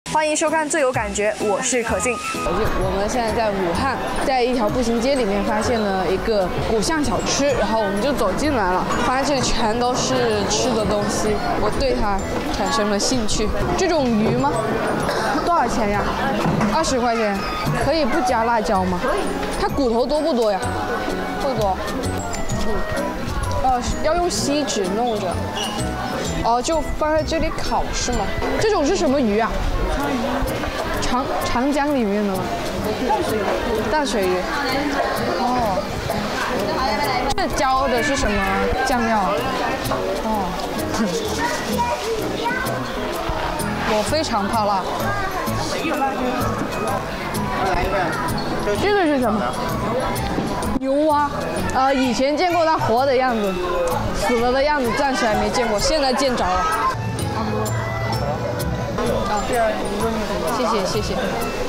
欢迎收看《最有感觉》，我是可静。 我们现在在武汉，在一条步行街里面发现了一个古巷小吃，然后我们就走进来了，发现这里全都是吃的东西，我对它产生了兴趣。这种鱼吗？多少钱呀？20块钱，可以不加辣椒吗？可以。它骨头多不多呀？不多。要用锡纸弄着。哦，就放在这里烤是吗？这种是什么鱼啊？长江里面的吗？淡水鱼。哦。这浇的是什么酱料？哦。我非常怕辣。这个是什么？牛蛙。以前见过它活的样子，死了的样子暂时还没见过，现在见着了。谢谢谢谢。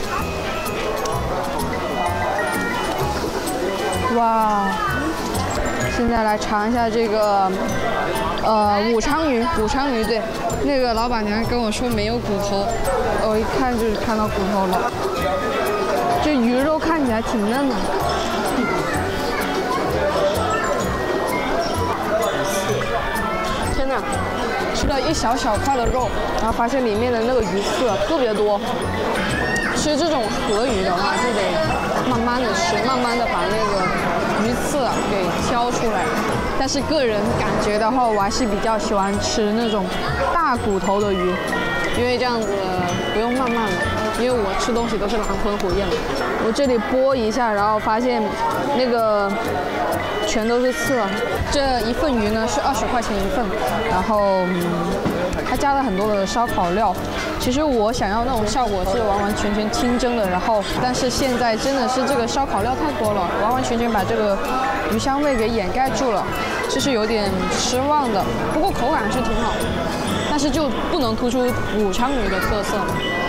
哇，现在来尝一下这个武昌鱼对，那个老板娘跟我说没有骨头，我一看就是看到骨头了。这鱼肉看起来挺嫩的。天哪！吃了一小块的肉，然后发现里面的那个鱼刺特别多。吃这种河鱼的话，就得慢慢的吃，慢慢的把那个鱼刺给挑出来。但是个人感觉的话，我还是比较喜欢吃那种大骨头的鱼，因为这样子不用慢慢的。因为我吃东西都是狼吞虎咽的。我这里剥一下，然后发现那个全都是刺。这一份鱼呢是20块钱一份，然后它加了很多的烧烤料。其实我想要那种效果是完完全全清蒸的，然后但是现在真的是这个烧烤料太多了，完完全全把这个鱼香味给掩盖住了，这是有点失望的。不过口感是挺好，但是就不能突出武昌鱼的特色。